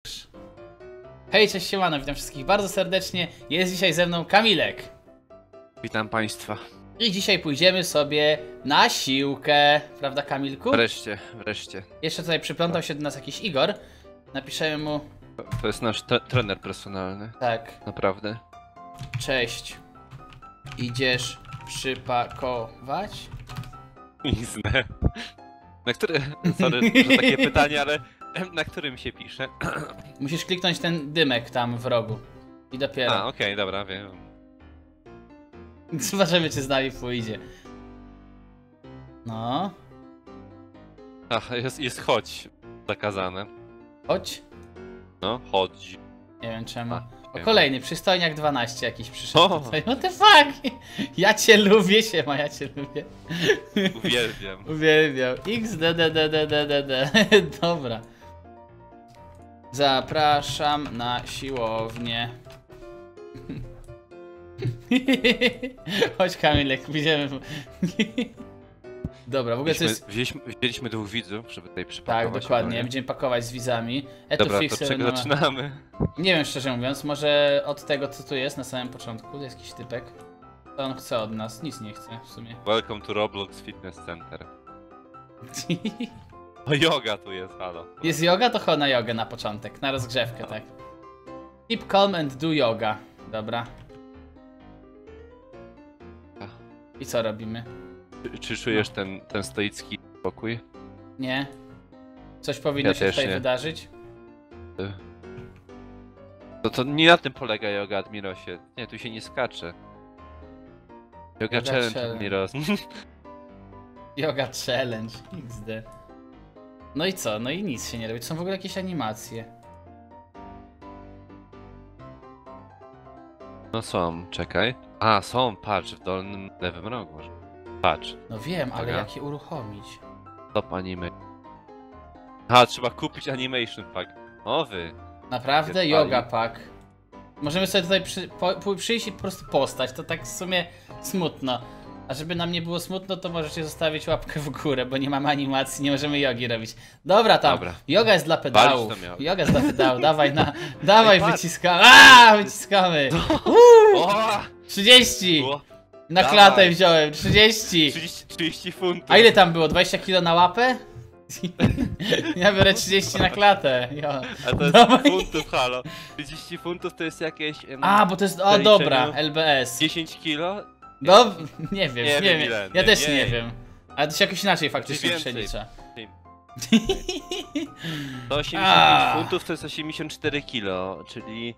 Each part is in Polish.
Hej, cześć, siemano, witam wszystkich bardzo serdecznie. Jest dzisiaj ze mną Kamilek. Witam państwa. I dzisiaj pójdziemy sobie na siłkę. Prawda, Kamilku? Wreszcie. Jeszcze tutaj przyplątał się do nas jakiś Igor. Napiszemy mu... To jest nasz trener personalny. Tak. Naprawdę. Cześć. Idziesz przypakować? Iznę. Na które... Sorry, że takie pytanie, ale... Na którym się pisze? Musisz kliknąć ten dymek tam w rogu. I dopiero. A, okej, dobra, wiem. Zobaczymy, czy z nami pójdzie. No. Ach, jest chodź zakazane. Chodź. No, chodź. Nie wiem czemu. A, O, kolejny, przystojniak 12 jakiś przyszedł O! tutaj. What the fuck? Ja cię lubię, siema, ja cię lubię. Uwielbiam. Uwielbiam. XDDDDDD. Dobra. Zapraszam na siłownię. Chodź, Kamilek, pójdziemy. Dobra, w ogóle to jest... Wzięliśmy dwóch widzów, żeby tutaj Tak, przypakować. dokładnie, będziemy pakować z widzami. Dobra, to czego zaczynamy? Nie wiem, szczerze mówiąc, może od tego, co tu jest na samym początku. To jest jakiś typek. Co on chce od nas? Nic nie chce w sumie. Welcome to Roblox Fitness Center. O, yoga tu jest, halo. Jest yoga, to chodź na jogę na początek, na rozgrzewkę, tak. Keep calm and do yoga. Dobra. I co robimy? Czy czujesz ten stoicki spokój? Nie? Coś powinno się też tutaj nie. wydarzyć? To nie na tym polega yoga, Admirosie. Nie, tu się nie skacze. Yoga challenge, Admiros. Yoga challenge, XD. No i co? No i nic się nie robi. To są w ogóle jakieś animacje. No są, czekaj. A, są, patrz, w dolnym lewym rogu. Patrz, No wiem, ale Uwaga. jak je uruchomić? top anime. A, trzeba kupić animation pack. O wy. Naprawdę? Jest Yoga fajnie. pack. Możemy sobie tutaj przyjść i po prostu postać, to tak w sumie smutno. A żeby nam nie było smutno, to możecie zostawić łapkę w górę, bo nie mamy animacji, nie możemy jogi robić. Dobra tam, Dobra. Yoga jest dla pedałów. Walić to miał. Yoga jest dla pedałów, dawaj Ej, patrz. wyciskamy. Aaa, wyciskamy. O! 30! Było Na Dawaj. klatę wziąłem, 30! 30 funtów. A ile tam było? 20 kilo na łapę? Ja biorę 30 na klatę. Jo. A to jest Dawaj. funtów, halo. 30 funtów to jest jakieś... A, bo to jest. O, zaliczeniu dobra, LBS. 10 kilo? No, nie wiem, Nie nie wiem wiem. ile, Ja też nie. nie wiem. Ale to się jakoś inaczej faktycznie więcej. przelicza. To 85 A. funtów to jest 84 kilo, czyli...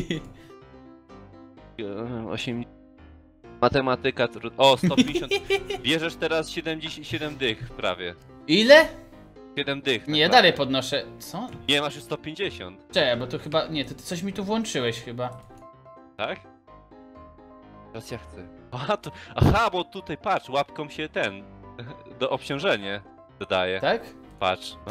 8... Matematyka... O, 150... Bierzesz teraz 77 dych prawie. Ile? 7 dych. Nie, ja naprawdę. dalej podnoszę. Co? Nie, masz już 150, Czekaj, bo tu chyba. Nie, to ty coś mi tu włączyłeś chyba. tak? Teraz ja chcę. Aha, bo tutaj patrz, łapką się do obciążenie dodaje. Tak? Patrz, no.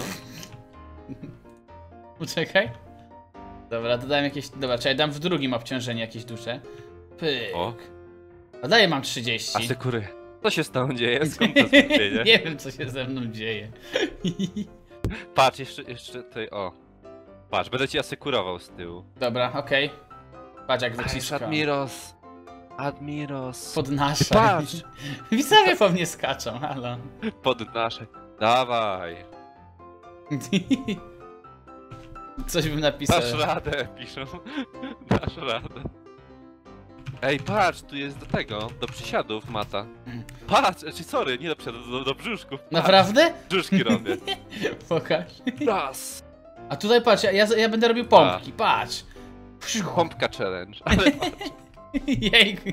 Poczekaj. Dobra, dodałem jakieś. Dobra, czekaj, dam w drugim obciążenie jakieś dusze. Pyk. O. A daję mam 30. A sekury. Co się z tą dzieje? Skąd to skupienie? Nie wiem, co się ze mną dzieje. Patrz, jeszcze tutaj, o. Patrz, będę ci asekurował z tyłu. Dobra, okej. Patrz jak wyciskam. Admiros. Podnaszaj. Patrz. Widzowie po mnie skaczą, halo. Podnaszaj. Dawaj. Coś bym napisał. Dasz radę, piszą. Dasz radę. Ej, patrz, tu jest do przysiadów mata. Patrz, sorry, nie do przysiadów, do brzuszków. Patrz, Naprawdę? brzuszki robię. Pokaż. Raz. A tutaj patrz, ja będę robił pompki, patrz. Pompka challenge. Ale Jejku.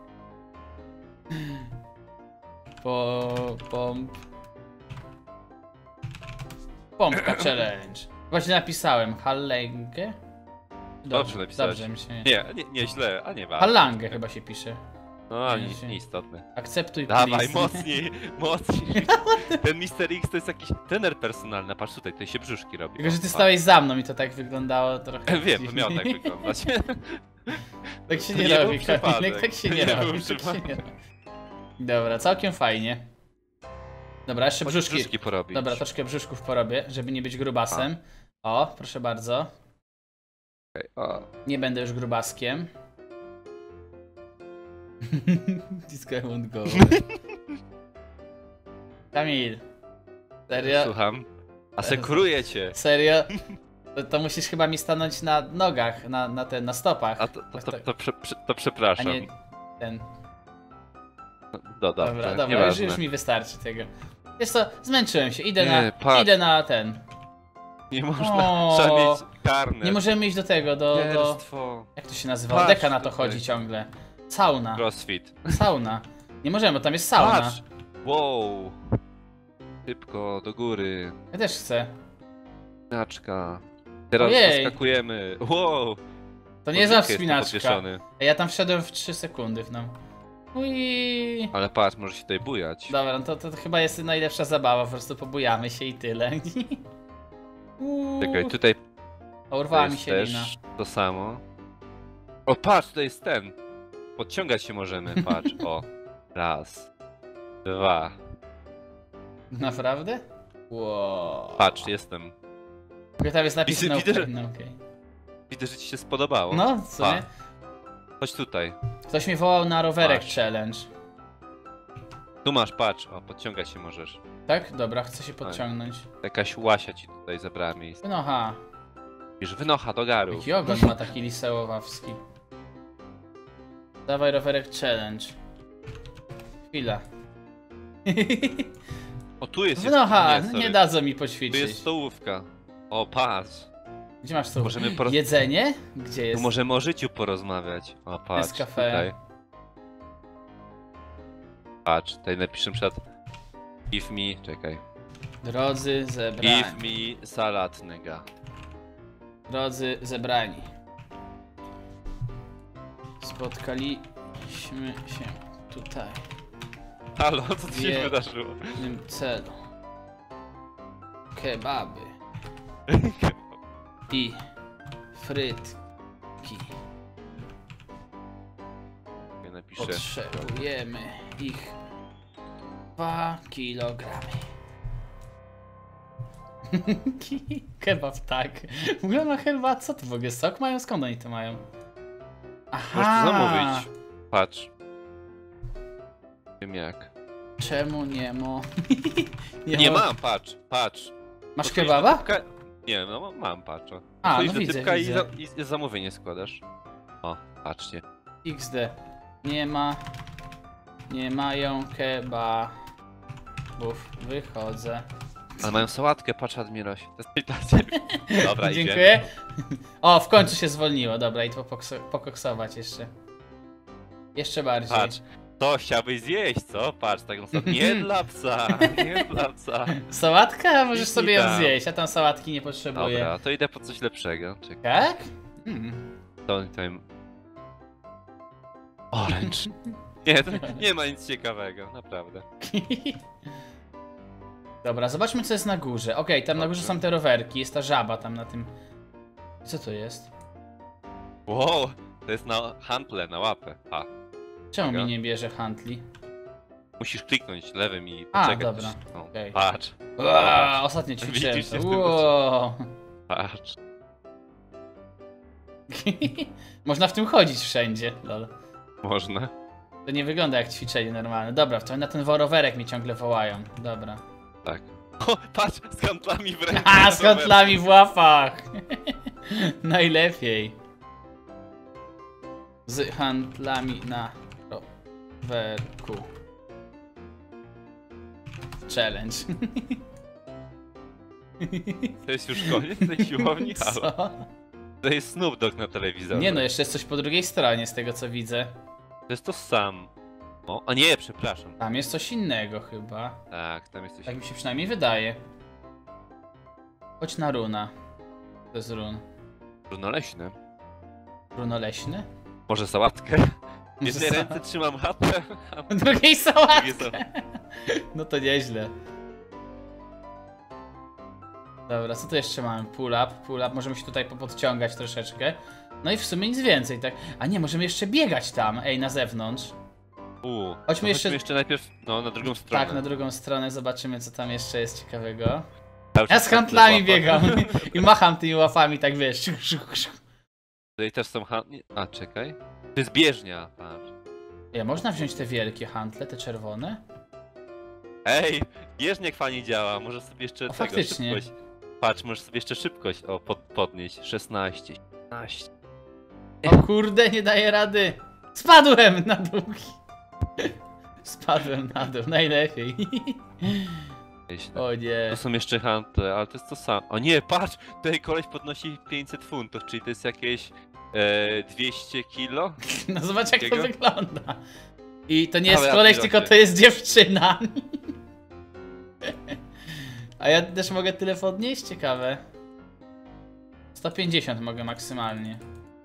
Pompka challenge. Właśnie napisałem Hallengę. Dobrze napisałeś. Dobrze mi się. nie źle, a nie ważne. Hallangę chyba się pisze. No, Nie, nieistotne. Akceptuj Dawaj, please. mocniej, mocniej. Ten Mr. X to jest jakiś trener personalny. Patrz tutaj się brzuszki robi. Tylko, że ty O, stałeś za mną i to tak wyglądało trochę. Wiem, to miało tak wyglądać. Tak się To nie nie robi, był przypadek. Kamilek, tak się To nie nie robi. był Tak się przypadek. nie robi. Dobra, całkiem fajnie. Dobra, jeszcze brzuszki. Brzuszki porobić. Dobra, troszkę brzuszków porobię, żeby nie być grubasem. O, proszę bardzo. Okej, o. Nie będę już grubaskiem. This guy won't go. Kamil. Serio? Słucham. Asekuruję cię. Serio? To musisz chyba mi stanąć na nogach, na stopach. A to przepraszam. A nie ten. Dobra, Dobra, nieważne. już mi wystarczy tego. Wiesz co, zmęczyłem się, idę Nie, na. patrz. Idę na ten. Nie można, O, trzeba mieć karnet. Nie możemy iść do tego, do. Pierstwo. Jak to się nazywa? Patrz Deka na to tutaj. chodzi ciągle. Sauna. Crossfit. Sauna. Nie możemy, bo tam jest sauna. Patrz! Wow! Szybko, do góry. Ja też chcę. Wspinaczka. Teraz Ojej. zaskakujemy. Wow! To nie za Podwórko jest wspinaczka. podwieszony. Ja tam wszedłem w 3 sekundy w nam. Ui. Ale patrz, może się tutaj bujać. Dobra, no to chyba jest najlepsza zabawa, po prostu pobujamy się i tyle. Czekaj, tutaj O, urwała mi jest się też lina. to samo. O, patrz, tutaj jest ten. Podciągać się możemy, patrz. O. Raz. Dwa. Naprawdę? Wow. Patrz, jestem. Tylko tam jest napis no Widzę, że- pain, no okej. Widzę, że ci się spodobało. No, co Pa. nie? Chodź tutaj. Ktoś mnie wołał na rowerek Masz. challenge. Tu masz, patrz. O, podciągać się możesz. Tak? Dobra, chcę się podciągnąć. Jakaś Łasia ci tutaj zabrała miejsce. No ha. Wiesz, wynocha do garu. Jaki ogon ma taki lisełowawski. Dawaj rowerek challenge. Chwila. O, tu jest No ha, sorry. nie dadzą mi Tu poćwiczyć. jest stołówka. O, patrz. Gdzie masz to? Możemy Jedzenie? Gdzie Tu jest? możemy o życiu porozmawiać. O, patrz. Nescafe. Tutaj. Patrz, tutaj napiszę na przykład give me, czekaj. Drodzy zebrani. Give me salad, nigga. Drodzy zebrani. Spotkaliśmy się tutaj Halo, co tu się Nie. wydarzyło? w tym celu. Kebaby i frytki. Ja napiszę. Potrzebujemy ich 2 kilogramy. Kebab, tak. W ogóle ma chyba, co to w ogóle? Sok mają? Skąd oni to mają? Aha! Możesz to zamówić. Patrz. Wiem jak. Czemu nie mo? Nie mam, patrz, patrz. Masz Podchodzisz do kebaba? typka- Nie, no mam, patrz. O. A, Podchodzisz no do widzę, typka widzę. I zamówienie składasz. O, patrzcie. XD. Nie ma. Nie mają kebabów. Wychodzę. Ale mają sałatkę, patrz Admirosie. To jest dla ciebie. Dobra, idziemy. Dziękuję. O, w końcu się zwolniło. Dobra, i to pokoksować jeszcze. Jeszcze bardziej. Patrz. To chciałbyś zjeść, co? Patrz, taką samą. Nie dla psa, nie dla psa. Sałatka? Możesz sobie ją tam. zjeść, ja tam sałatki nie potrzebuję. Dobra, to idę po coś lepszego. Czekaj. Tak? Mm. To tam. Orange. Nie, to nie ma nic ciekawego, naprawdę. Dobra, zobaczmy co jest na górze. Okej, tam na górze Dobrze. są te rowerki, jest ta żaba tam na tym. Co to jest? Wow, to jest na handle, na łapę. A, Czemu Dobra. mi nie bierze handli? musisz kliknąć lewym i A, poczekać. dobra. No, Okej. patrz, Ostatnio ćwiczyłem Widzisz, to. jestem Wow. patrz. Można w tym chodzić wszędzie, lol. Można. To nie wygląda jak ćwiczenie normalne. Dobra, to na ten rowerek mnie ciągle wołają. Dobra. Tak. O, patrz, z handlami w ręku. A, z kotlami w łapach! Najlepiej. Z handlami na rowerku. Challenge. To jest już koniec tej siłowni? Halo. Co? To jest Snoop Dogg na telewizorze. Nie no, jeszcze jest coś po drugiej stronie z tego co widzę. To jest to sam. O, a nie, przepraszam. Tam jest coś innego chyba. Tak, tam jest coś. Tak mi się przynajmniej wydaje. Chodź na runa. To jest run. Runoleśne. Runoleśny? Może sałatkę? W jednej ręce trzymam chatę, a w Drugiej drugiej sałatkę. są... No to nieźle. Dobra, co tu jeszcze mamy? Pull up. Możemy się tutaj popodciągać troszeczkę. No i w sumie nic więcej, tak? A nie, możemy jeszcze biegać tam, ej, na zewnątrz. Chodźmy jeszcze- jeszcze najpierw, no, na drugą stronę. Tak, na drugą stronę zobaczymy, co tam jeszcze jest ciekawego. Cały Ja czas z handlami łapać. biegam i macham tymi łapami, tak wiesz. Tutaj też są A, czekaj. To jest bieżnia, patrz. Można wziąć te wielkie handle, te czerwone? Ej, bieżniak fajnie działa, możesz sobie jeszcze Faktycznie. szybkość. Patrz, możesz sobie jeszcze szybkość podnieść. 16, 17. O kurde, nie daję rady! Spadłem na dół! Spadłem na dół, najlepiej. Nieźle. O nie. Tu są jeszcze handle, ale to jest to samo. O nie, patrz! Tutaj koleś podnosi 500 funtów, czyli to jest jakieś 200 kilo? No zobacz jak to Takiego? wygląda. I to nie jest Ale ja koleś, pirosie. tylko to jest dziewczyna. A ja też mogę tyle podnieść? Ciekawe. 150 mogę maksymalnie.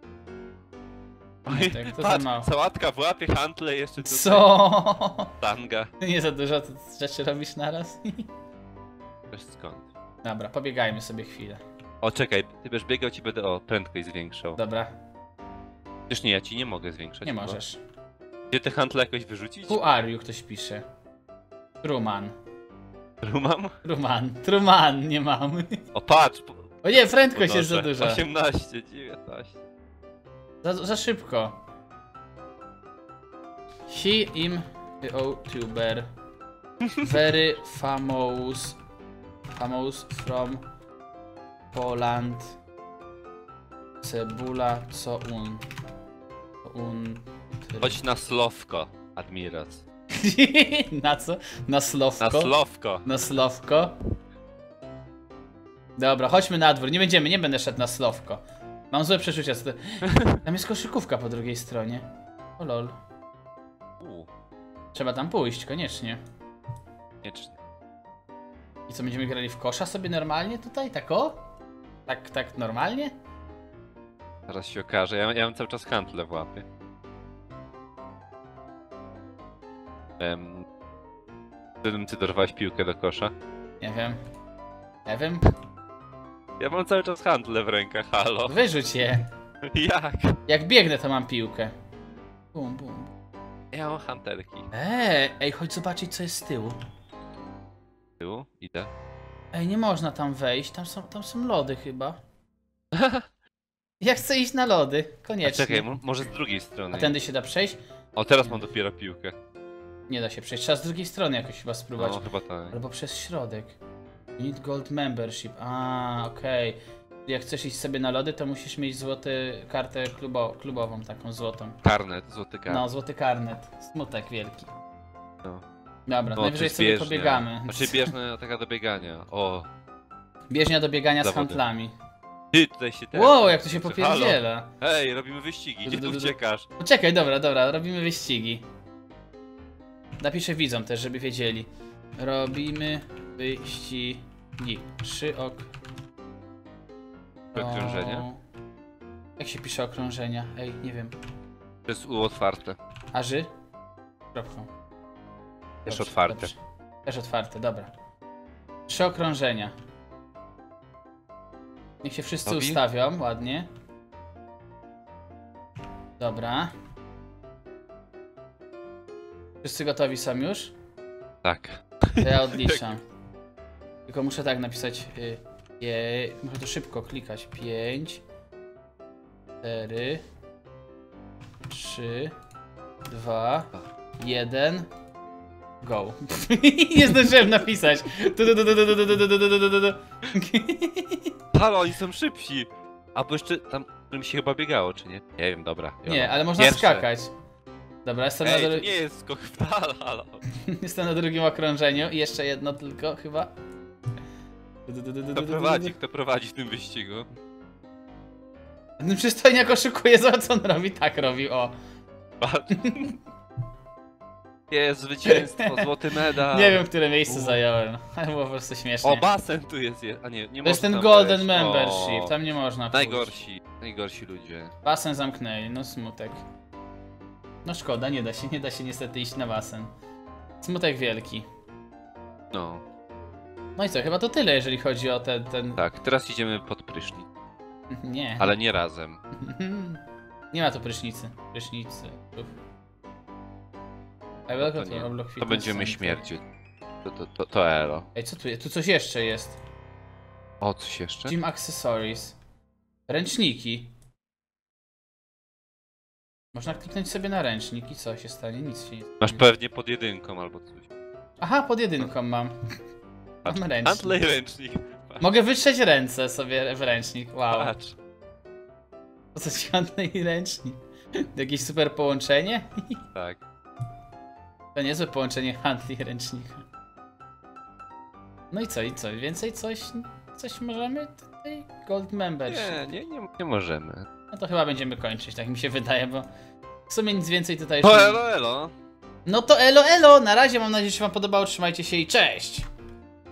Oj, tak, to za patrz, mało. sałatka w łapie, handle jeszcze tutaj. Co? Tanga. Nie za dużo to rzeczy robisz naraz? Wiesz skąd? Dobra, pobiegajmy sobie chwilę. O, czekaj, ty będziesz biegał, ci będę prędkość zwiększał. Dobra, Przecież nie, ja ci nie mogę zwiększać. nie chyba. możesz. Gdzie te handle jakoś wyrzucić? Who are you? Ktoś pisze. Truman. Mam? Truman, nie mam. O, patrz! O nie, prędkość jest za podnoszę. duża. 18, 19. Za szybko. He, him, YouTuber. Very famous from Poland. Cebula, co Chodź na Słowko, Admiras. Na co? Na Słowko? Na Słowko! Na Słowko? Dobra, chodźmy na dwór. Nie będę szedł na Słowko. Mam złe przeczucia. Co to... Tam jest koszykówka po drugiej stronie. O lol. Trzeba tam pójść, koniecznie. Koniecznie. I co, będziemy grali w kosza sobie normalnie tutaj? Tak o? Tak normalnie? Zaraz się okaże. Ja mam cały czas handle w łapie. Wtedy ty dorwałeś piłkę do kosza. Nie wiem. Nie wiem. Ja mam cały czas handle w rękach, halo. Wyrzuć je. Jak? Jak biegnę, to mam piłkę. Bum, bum. Ja mam hantelki. Ej, chodź zobaczyć, co jest z tyłu. Z tyłu? Idę. Ej, nie można tam wejść. Tam są lody chyba. Ja chcę iść na lody. A Koniecznie. czekaj, może z drugiej strony. A tędy się da przejść? O, teraz mam dopiero piłkę. Nie da się przejść. Trzeba z drugiej strony jakoś chyba spróbować. No, chyba tak. Albo przez środek. Need gold membership. Okej. Jak chcesz iść sobie na lody, to musisz mieć złoty kartę klubową, taką złotą. Karnet, złoty karnet. No, złoty karnet. Smutek wielki. No. Dobra, No, najwyżej to sobie jest pobiegamy. Znaczy bieżna taka do biegania. O. Bieżnia do biegania z Zawody. handlami. Ty, tutaj się teraz... Wow, jak to się Halo. popierdziela. Hej, robimy wyścigi, gdzie tu uciekasz? Poczekaj, dobra, robimy wyścigi. Napiszę widzom też, żeby wiedzieli. Robimy wyścigi. 3 Okrążenia? Jak się pisze okrążenia? Ej, nie wiem. To jest otwarte. Aży? Kropką. Też Dobrze, otwarte. dobrze. Też otwarte, dobra. 3 okrążenia. Niech się wszyscy Gotowi? ustawią, ładnie. Dobra. Wszyscy gotowi są już? Tak. To ja odliczam. Tylko muszę tak napisać. Muszę to szybko klikać. 5, 4, 3, 2, 1. Go. Nie zdążyłem napisać. Halo, oni są szybsi! Albo jeszcze tam, którym się chyba biegało, czy nie? Nie wiem, dobra. Nie, ale można Pierwsze. skakać. Dobra, jestem, Ej, to nie jest skok w dal, halo. jestem na drugim okrążeniu i jeszcze jedno tylko chyba. Kto prowadzi w tym wyścigu? No przystojniak oszukuje, zobacz co on robi. Tak robi, o. Patrz. Jest zwycięstwo, złoty medal. Nie wiem, które miejsce zająłem, ale było po prostu śmiesznie. O, basen tu jest, a nie To można jest ten tam golden wejść. membership, O, tam nie można pójść. najgorsi ludzie. Basen zamknęli, no smutek. No szkoda, nie da się niestety iść na basen. Smutek wielki. No, No i co, chyba to tyle, jeżeli chodzi o ten... tak, teraz idziemy pod prysznic, Nie. ale nie razem. Nie ma tu prysznicy. To nie. To będziemy śmierdzić. To elo. Ej, co tu jest? Tu coś jeszcze jest. O, coś jeszcze? Gym accessories. Ręczniki. Można kliknąć sobie na ręcznik i co się stanie? Nic się nie stanie. Masz pewnie pod jedynką albo coś. Aha, pod jedynką mam. Mam ręcznik. Handlej ręcznik. Patrz. Mogę wytrzeć ręce sobie w ręcznik, wow. Patrz. Po co ci handlej ręcznik? Jakieś super połączenie? Tak. To niezłe połączenie handli i ręcznika. No i co, Więcej coś możemy tutaj? Gold Members. Nie możemy. No to chyba będziemy kończyć, tak mi się wydaje, bo w sumie nic więcej tutaj To już nie... elo. No to elo, elo! Na razie, mam nadzieję, że się wam podobało, trzymajcie się i cześć!